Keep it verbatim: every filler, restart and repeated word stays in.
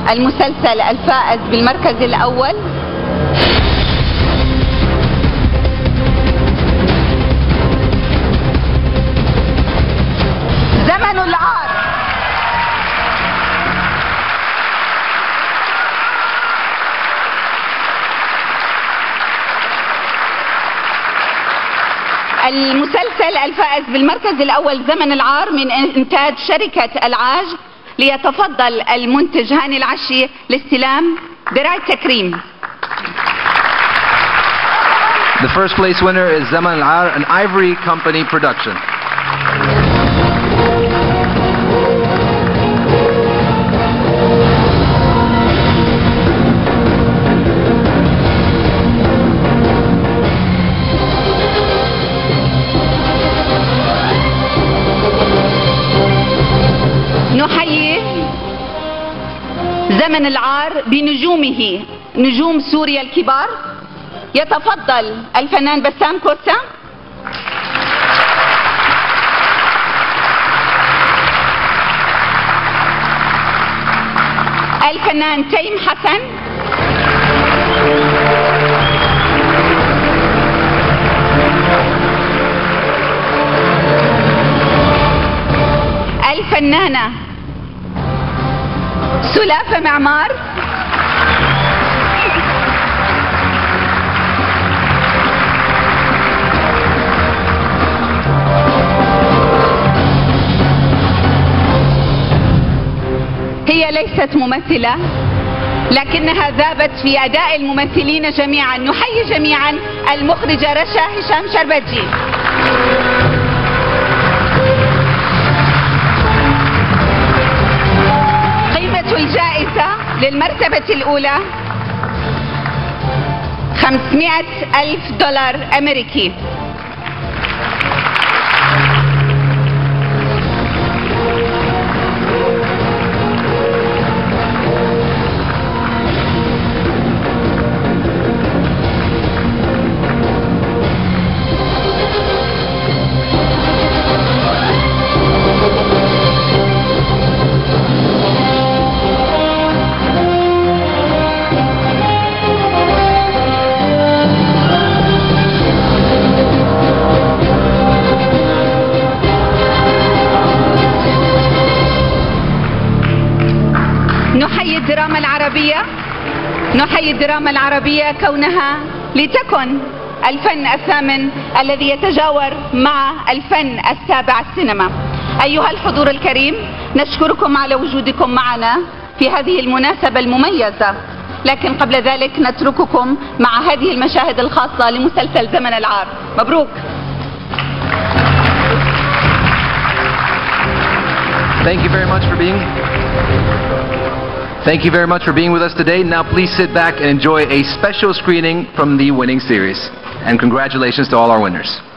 المسلسل الفائز بالمركز الأول زمن العار. المسلسل الفائز بالمركز الأول زمن العار من إنتاج شركة العاج. ليتفضل المنتج هاني العشي لاستلام دراع تكريم. The first place winner is Zaman, an Ivory Company production. نحيي زمن العار بنجومه، نجوم سوريا الكبار. يتفضل الفنان بسام كوسا، الفنان تيم حسن، الفنانة سلافة معمار، هي ليست ممثلة لكنها ذابت في أداء الممثلين جميعا. نحيي جميعا المخرجة رشا هشام شربتجي. الجائزة للمرتبة الأولى خمسمائة ألف دولار أمريكي. نحيي الدراما العربية، نحيي الدراما العربية كونها لتكن الفن الثامن الذي يتجاور مع الفن السابع السينما. أيها الحضور الكريم، نشكركم على وجودكم معنا في هذه المناسبة المميزة، لكن قبل ذلك نترككم مع هذه المشاهد الخاصة لمسلسل زمن العار. مبروك. Thank you very much for being Thank you very much for being with us today. Now please sit back and enjoy a special screening from the winning series. And congratulations to all our winners.